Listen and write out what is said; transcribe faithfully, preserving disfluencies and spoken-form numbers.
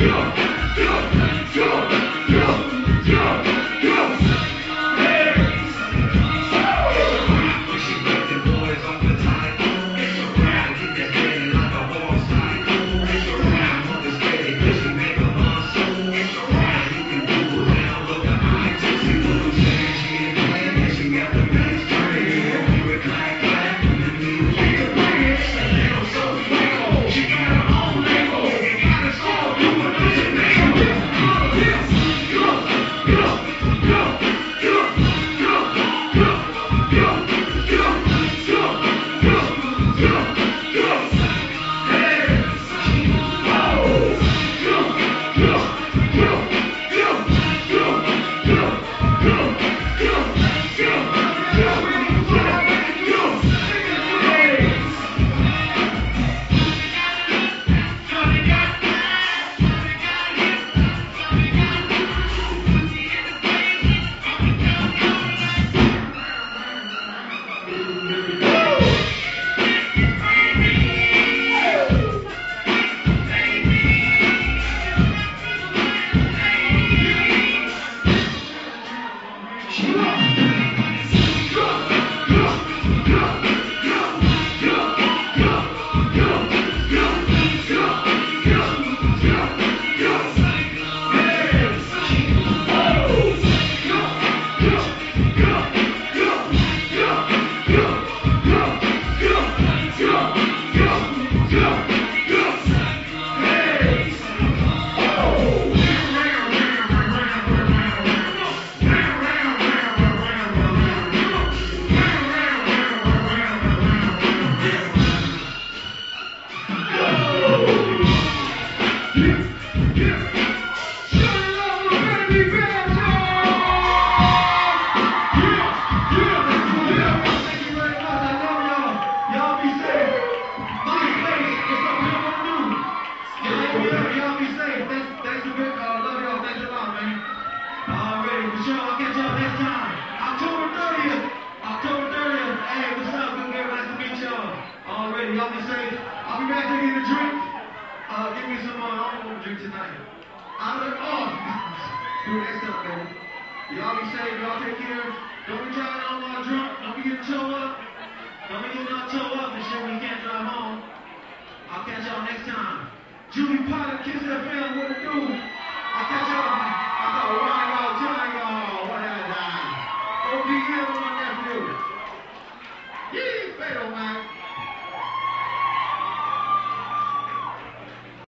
Y'all be safe. I'll be back to get a drink. Uh, give me some, uh, I don't want to drink tonight. I'll let, oh, do it next time, baby. Y'all be safe. Y'all take care. Don't be driving on while drunk. Don't be getting towed up. Don't be getting all towed up and shit when you can't drive home. I'll catch y'all next time. Julie Potter, Kiss F M, what it do?